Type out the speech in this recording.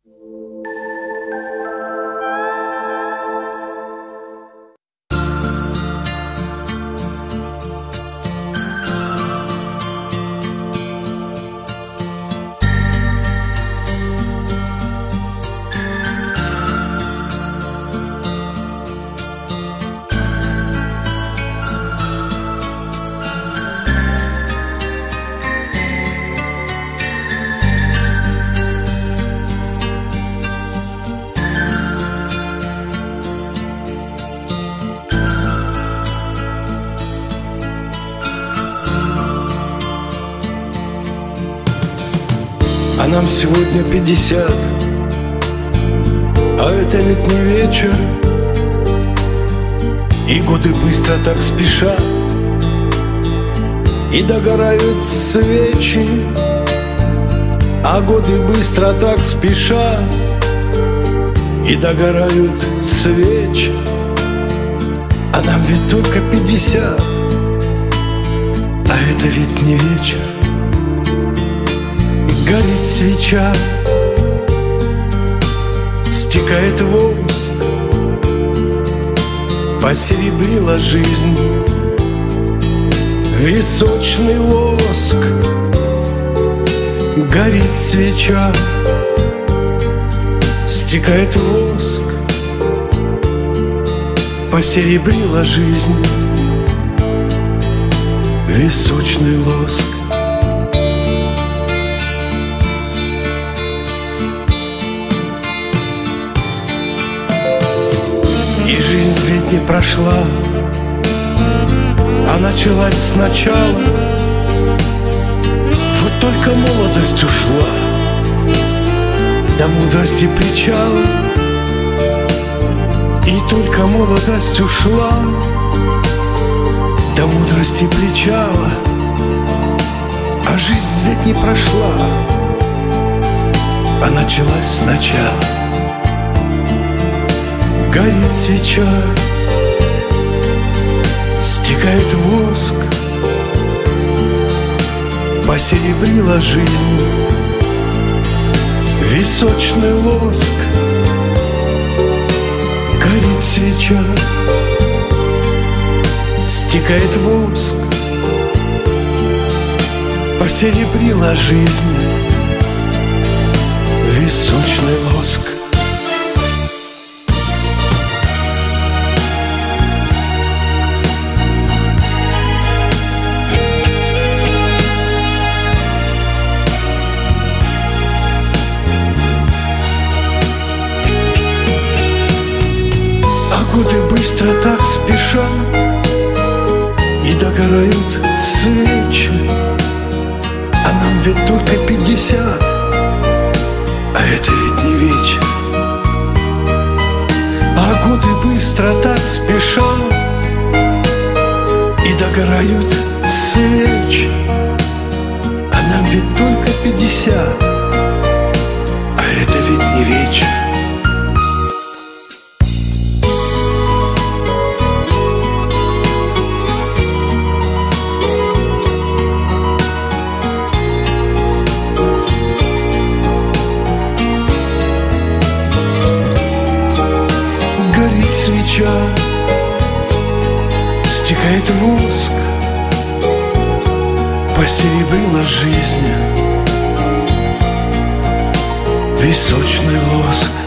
А нам сегодня 50, а это летний вечер, и годы быстро так спешат, и догорают свечи. А годы быстро так спешат, и догорают свечи. А нам ведь только 50, а это ведь не вечер. Горит свеча, стекает воск, посеребрила жизнь височный лоск. Горит свеча, стекает воск, посеребрила жизнь височный лоск. И жизнь ведь не прошла, а началась сначала. Вот только молодость ушла до мудрости причала. И только молодость ушла до мудрости причала. А жизнь ведь не прошла, а началась сначала. Горит свеча, стекает воск, посеребрила жизнь височный лоск. Горит свеча, стекает воск, посеребрила жизнь височный лоск. Годы быстро так спешат, и догорают свечи. А нам ведь только 50, а это ведь не вечер. А годы быстро так спешат, и догорают свечи. А нам ведь только 50, а это ведь не вечер. Горит свеча, стекает воск, посеребрила жизнь височный лоск.